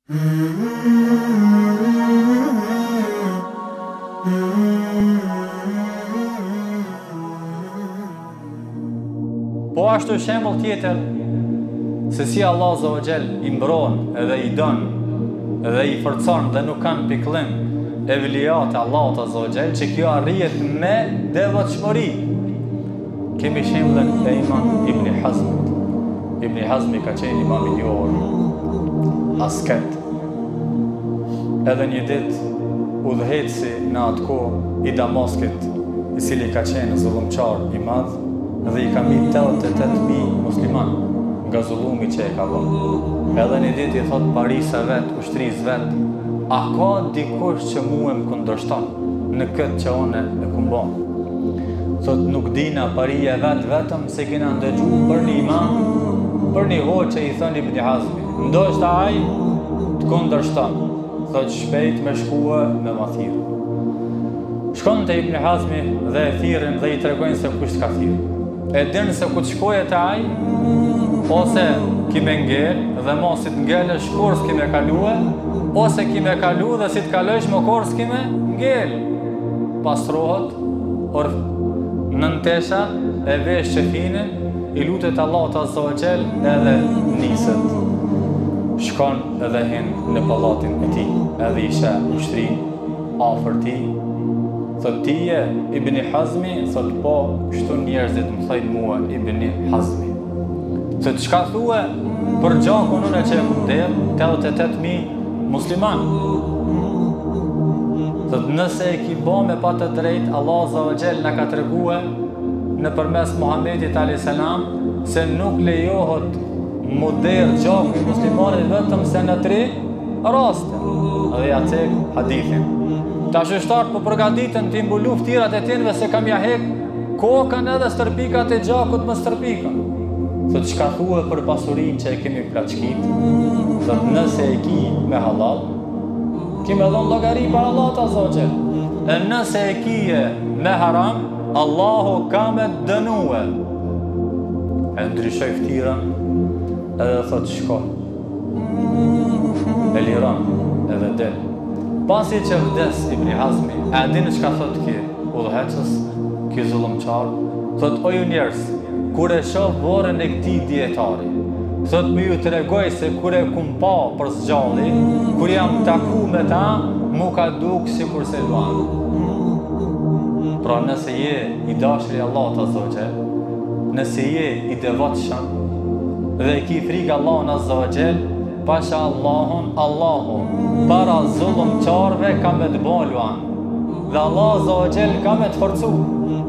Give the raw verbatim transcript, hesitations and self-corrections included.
Po ashtu shembull tjetër se si Allah Azza wa Jall i mbron edhe i don edhe i forcon dhe nuk kanë pikëllim evlijat e Allahut Azza wa Jall që kjo arrihet me devotshmëri. Kemi shembullin e Imam Ibn Hazmit. Ibn Hazmi ka qenë imam i njohur, asket. Edhe një ditë udhëheci në atë kohë i Damaskit, i cili ka qenë zullumçar i madh dhe i ka mbi tetëdhjetë e tetë mijë musliman nga zullumi që e ka bërë. Edhe një ditë i thot parisa vet, ushtrisë vet, a ka dikush që mua më kundërshton në këtë që unë e kum bë? Thot nuk dina paria vet vetëm se kena ndëgjuar për një imam, për një hoqë që i thon Ibn Hazmi, ndoshta ai të kundërshton. Thot shpejt me shkua me ma thirë. Shkon të Ibn Hazmi dhe e thirën dhe i tregojnë se kush ka thirë. E dinë se ku të shkoje të aj, ose kime ngell dhe mos si të ngellë shkurs kime kalue, ose kime kalu dhe si të kalojsh më kors kime ngell. Pastrohet, or nëntesha e vesh qefinin, i lutet Allah të Azza wa Jall edhe nisët. Shkon edhe hin në pallatin e tij, edhe isha ushtri afër tij. Thot tije Ibn Hazmi, thot po, kështu njerëzit më thojnë mua Ibn Hazmi. Thot çka thue për gjakun unë që e kum der, tetëdhjetë e tetë mijë musliman. Thot nëse e ki bo me pa të drejt, Allah Azza wa Jall na ka treguar nëpërmes Muhamedit alayhis salam se nuk lejohet muder gjaku i muslimanit vetëm se në tri raste. Dhe ja cek hadithin. Ta shështartë po përgatiten të imbulu ftirat e tinve se kam ja hek kokën edhe stërpikat e gjakut më stërpikan. Thot çka thue për pasurinë që e kemi plaçkit, thot nëse e ki me halal, kime dhon llogari para Allahut Azza wa Jall. E nëse e kije me haram, Allahu ka me dënue. E ndryshoj ftirën edhe thot shko. E liron edhe del. Pasi që vdes Ibn Hazmi, e dini çka thot ki udhëhecës, ki zullumçar, thot o ju njerëz, kur e shoh vorën e këtij dietari, thot më ju tregoj se kur e kum pa për zgjalli, kur jam taku me ta, mu ka duk sikur se luan. Pra nëse je i dashur i Allahut Azza wa Jall, nëse je i devotshëm dhe e ki frikë Allahun Azza wa Jall, pasha Allahun, Allahun para zullumçarve ka me të bon luan. Dhe Allah Azza wa Jall ka me të forcu.